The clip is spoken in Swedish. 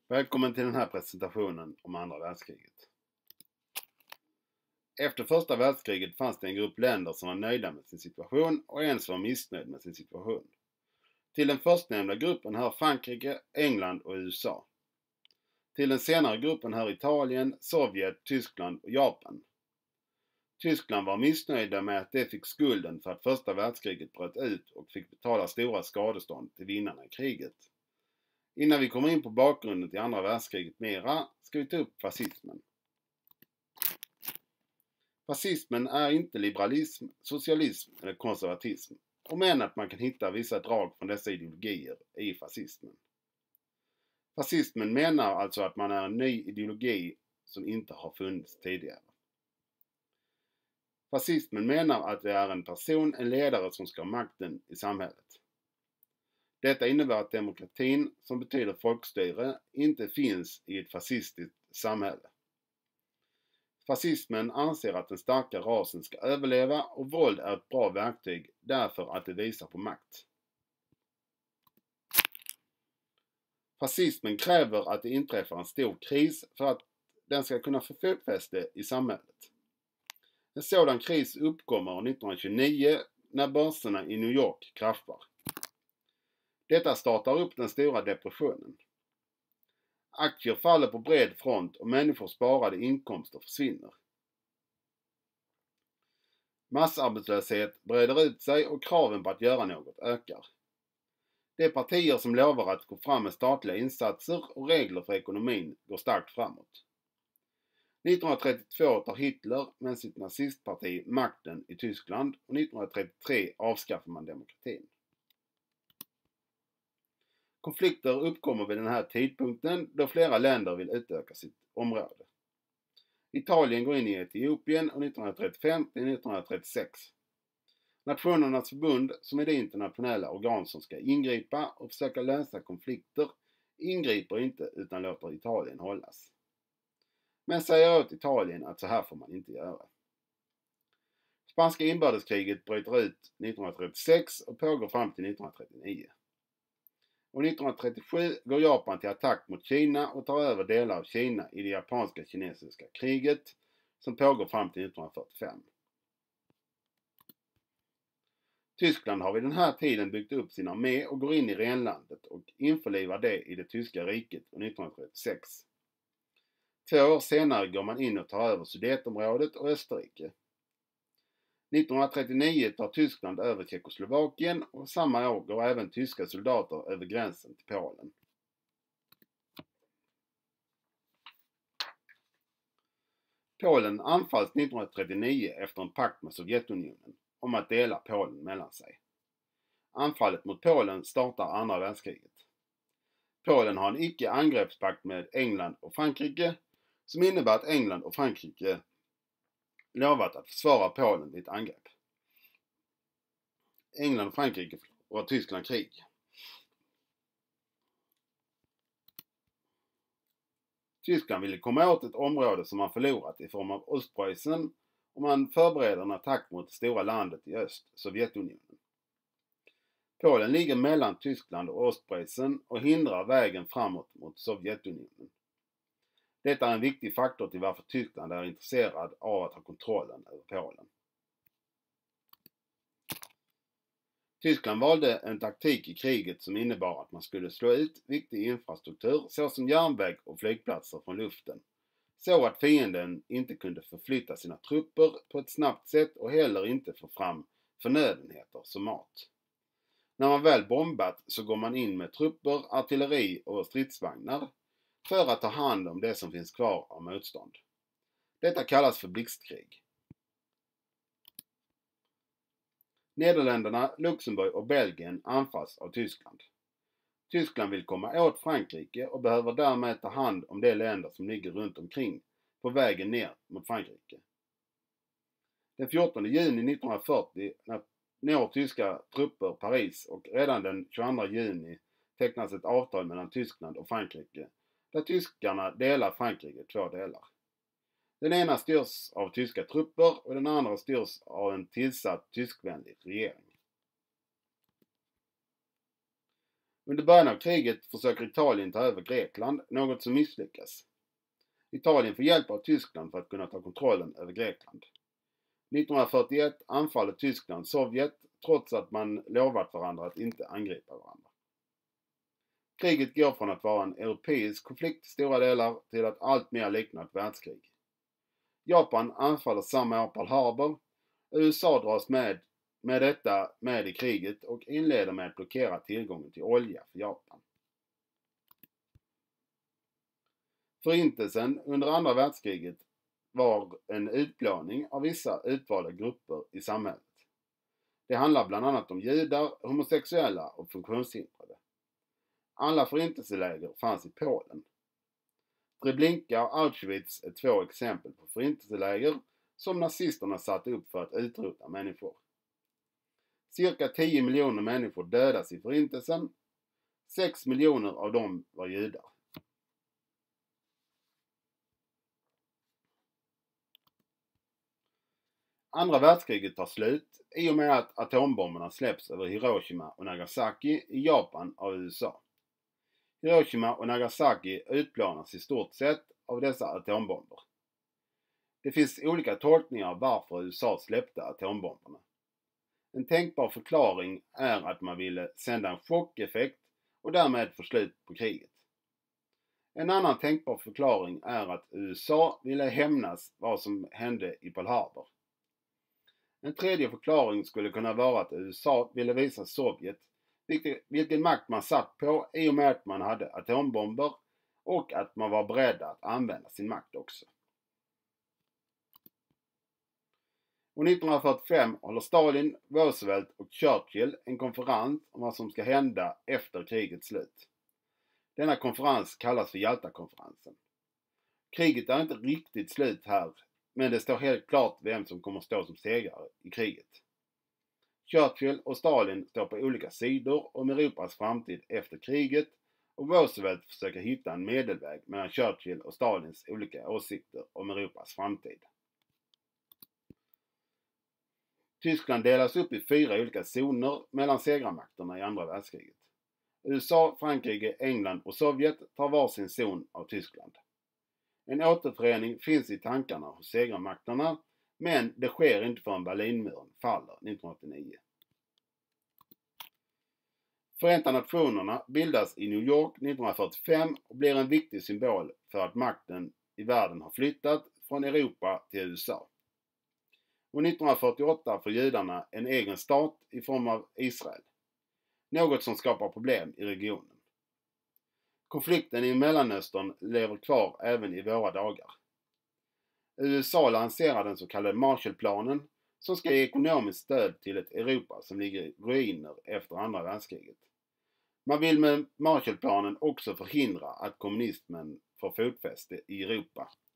Välkommen till den här presentationen om andra världskriget. Efter första världskriget fanns det en grupp länder som var nöjda med sin situation och en som var missnöjd med sin situation. Till den förstnämnda gruppen hör Frankrike, England och USA. Till den senare gruppen hör Italien, Sovjet, Tyskland och Japan. Tyskland var missnöjda med att de fick skulden för att första världskriget bröt ut och fick betala stora skadestånd till vinnarna i kriget. Innan vi kommer in på bakgrunden till andra världskriget mera ska vi ta upp fascismen. Fascismen är inte liberalism, socialism eller konservatism, och men att man kan hitta vissa drag från dessa ideologier i fascismen. Fascismen menar alltså att man är en ny ideologi som inte har funnits tidigare. Fascismen menar att det är en person, en ledare som ska ha makten i samhället. Detta innebär att demokratin, som betyder folkstyre, inte finns i ett fascistiskt samhälle. Fascismen anser att den starka rasen ska överleva och våld är ett bra verktyg därför att det visar på makt. Fascismen kräver att det inträffar en stor kris för att den ska kunna få fotfäste i samhället. En sådan kris uppkommer 1929 när börserna i New York kraschar. Detta startar upp den stora depressionen. Aktier faller på bred front och människors sparade inkomster försvinner. Massarbetslöshet breder ut sig och kraven på att göra något ökar. De partier som lovar att gå fram med statliga insatser och regler för ekonomin går starkt framåt. 1932 tar Hitler med sitt nazistparti makten i Tyskland och 1933 avskaffar man demokratin. Konflikter uppkommer vid den här tidpunkten då flera länder vill utöka sitt område. Italien går in i Etiopien och 1935 till 1936. Nationernas förbund, som är det internationella organ som ska ingripa och försöka lösa konflikter, ingriper inte utan låter Italien hållas. Men säger åt Italien att så här får man inte göra. Spanska inbördeskriget bryter ut 1936 och pågår fram till 1939. Och 1937 går Japan till attack mot Kina och tar över delar av Kina i det japanska-kinesiska kriget som pågår fram till 1945. Tyskland har vid den här tiden byggt upp sin armé och går in i renlandet och införlivar det i det tyska riket 1936. 2 år senare går man in och tar över Sudetområdet och Österrike. 1939 tar Tyskland över Tjeckoslovakien och samma år går även tyska soldater över gränsen till Polen. Polen anfalls 1939 efter en pakt med Sovjetunionen om att dela Polen mellan sig. Anfallet mot Polen startar andra världskriget. Polen har en icke-angreppspakt med England och Frankrike som innebär att England och Frankrike lovat att försvara Polen vid ett angrepp. England och Frankrike förlorar Tyskland krig. Tyskland ville komma åt ett område som man förlorat i form av Ostpreussen och man förbereder en attack mot det stora landet i öst, Sovjetunionen. Polen ligger mellan Tyskland och Ostpreussen och hindrar vägen framåt mot Sovjetunionen. Detta är en viktig faktor till varför Tyskland är intresserad av att ha kontrollen över Polen. Tyskland valde en taktik i kriget som innebar att man skulle slå ut viktig infrastruktur såsom järnväg och flygplatser från luften, så att fienden inte kunde förflytta sina trupper på ett snabbt sätt och heller inte få fram förnödenheter som mat. När man väl bombat så går man in med trupper, artilleri och stridsvagnar för att ta hand om det som finns kvar av motstånd. Detta kallas för blixtkrig. Nederländerna, Luxemburg och Belgien anfalls av Tyskland. Tyskland vill komma åt Frankrike och behöver därmed ta hand om de länder som ligger runt omkring på vägen ner mot Frankrike. Den 14 juni 1940 når tyska trupper Paris och redan den 22 juni tecknas ett avtal mellan Tyskland och Frankrike där tyskarna delar Frankrike i 2 delar. Den ena styrs av tyska trupper och den andra styrs av en tillsatt tyskvänlig regering. Under början av kriget försöker Italien ta över Grekland, något som misslyckas. Italien får hjälp av Tyskland för att kunna ta kontrollen över Grekland. 1941 anfaller Tyskland Sovjet trots att man lovat varandra att inte angripa varandra. Kriget går från att vara en europeisk konflikt i stora delar till att allt mer likna ett världskrig. Japan anfaller samma år Pearl Harbor. USA dras med detta i kriget och inleder med att blockera tillgången till olja för Japan. Förintelsen under andra världskriget var en utplåning av vissa utvalda grupper i samhället. Det handlar bland annat om judar, homosexuella och funktionshindrade. Alla förintelseläger fanns i Polen. Treblinka och Auschwitz är två exempel på förintelseläger som nazisterna satte upp för att utrota människor. Cirka 10 miljoner människor dödas i förintelsen. 6 miljoner av dem var judar. Andra världskriget tar slut i och med att atombomberna släpps över Hiroshima och Nagasaki i Japan av USA. Hiroshima och Nagasaki utplånas i stort sett av dessa atombomber. Det finns olika tolkningar av varför USA släppte atombomberna. En tänkbar förklaring är att man ville sända en chockeffekt och därmed få slut på kriget. En annan tänkbar förklaring är att USA ville hämnas vad som hände i Pearl Harbor. En tredje förklaring skulle kunna vara att USA ville visa Sovjet vilken makt man satt på i och med att man hade atombomber och att man var beredd att använda sin makt också. Och 1945 håller Stalin, Roosevelt och Churchill en konferens om vad som ska hända efter krigets slut. Denna konferens kallas för Jaltakonferensen. Kriget är inte riktigt slut här, men det står helt klart vem som kommer stå som segrare i kriget. Churchill och Stalin står på olika sidor om Europas framtid efter kriget och Roosevelt försöker hitta en medelväg mellan Churchill och Stalins olika åsikter om Europas framtid. Tyskland delas upp i 4 olika zoner mellan segrarmakterna i andra världskriget. USA, Frankrike, England och Sovjet tar varsin zon av Tyskland. En återförening finns i tankarna hos segrarmakterna, men det sker inte förrän Berlinmuren faller 1989. Förenta nationerna bildas i New York 1945 och blir en viktig symbol för att makten i världen har flyttat från Europa till USA. Och 1948 får judarna en egen stat i form av Israel. Något som skapar problem i regionen. Konflikten i Mellanöstern lever kvar även i våra dagar. USA lanserar den så kallade Marshallplanen som ska ge ekonomiskt stöd till ett Europa som ligger i ruiner efter andra världskriget. Man vill med Marshallplanen också förhindra att kommunismen får fotfäste i Europa.